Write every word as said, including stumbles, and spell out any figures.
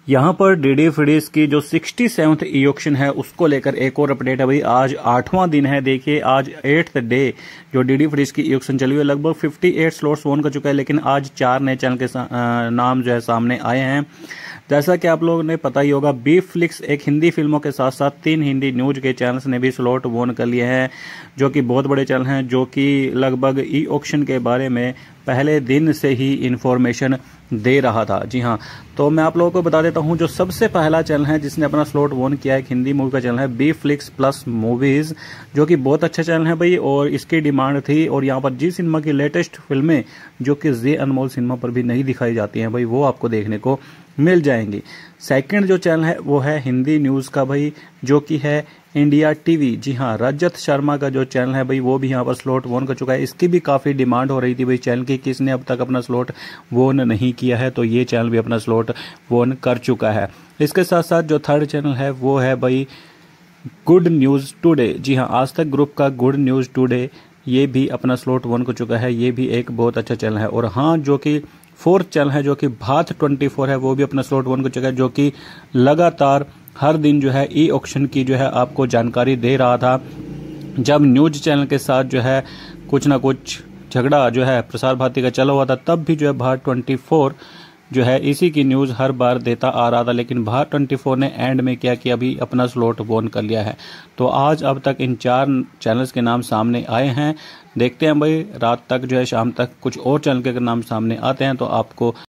यहाँ पर DD free की जो सिक्सटी सेवंथ ई ऑक्शन है उसको लेकर एक और अपडेट है भाई। आज आठवां दिन है, देखिए आज एट्थ डे जो डीडी फ्रीज की ई ऑक्शन चली हुई है। लगभग अट्ठावन स्लॉट्स ओन कर चुका है, लेकिन आज चार नए चैनल के नाम जो है सामने आए हैं। जैसा कि आप लोगों ने पता ही होगा, बी फ्लिक्स एक हिंदी फिल्मों के साथ साथ तीन हिंदी न्यूज के चैनल्स ने भी स्लॉट वोन कर लिए हैं, जो कि बहुत बड़े चैनल हैं, जो कि लगभग ई ऑक्शन के बारे में पहले दिन से ही इंफॉर्मेशन दे रहा था। जी हाँ, तो मैं आप लोगों को बता देता हूं, जो सबसे पहला चैनल है जिसने अपना स्लॉट वोन किया है, एक हिंदी मूवी का चैनल है बी फ्लिक्स प्लस मूवीज, जो कि बहुत अच्छा चैनल है भाई। और इसकी डिमांड थी, और यहाँ पर जी सिनेमा की लेटेस्ट फिल्में जो कि जी अनमोल सिनेमा पर भी नहीं दिखाई जाती हैं भाई, वो आपको देखने को मिल जाएंगी। सेकंड जो चैनल है वो है हिंदी न्यूज़ का भाई, जो कि है इंडिया टीवी। जी हाँ, रजत शर्मा का जो चैनल है भाई, वो भी यहाँ पर स्लॉट वोन कर चुका है। इसकी भी काफ़ी डिमांड हो रही थी भाई चैनल की, किसने अब तक अपना स्लॉट वोन नहीं किया है, तो ये चैनल भी अपना स्लॉट वोन कर चुका है। इसके साथ साथ जो थर्ड चैनल है वो है भाई गुड न्यूज़ टुडे। जी हाँ, आज तक ग्रुप का गुड न्यूज़ टुडे, ये भी अपना स्लॉट वोन कर चुका है। ये भी एक बहुत अच्छा चैनल है। और हाँ, जो कि फोर्थ चैनल है जो कि भात चौबीस है, वो भी अपना स्लॉट वन कर चुका है, जो कि लगातार हर दिन जो है ई ऑक्शन की जो है आपको जानकारी दे रहा था। जब न्यूज चैनल के साथ जो है कुछ ना कुछ झगड़ा जो है प्रसार भारती का चला हुआ था, तब भी जो है भात चौबीस जो है इसी की न्यूज़ हर बार देता आ रहा था। लेकिन भात चौबीस ने एंड में क्या किया, अभी अपना स्लॉट वोन कर लिया है। तो आज अब तक इन चार चैनल्स के नाम सामने आए हैं। देखते हैं भाई रात तक जो है, शाम तक कुछ और चैनल के नाम सामने आते हैं तो आपको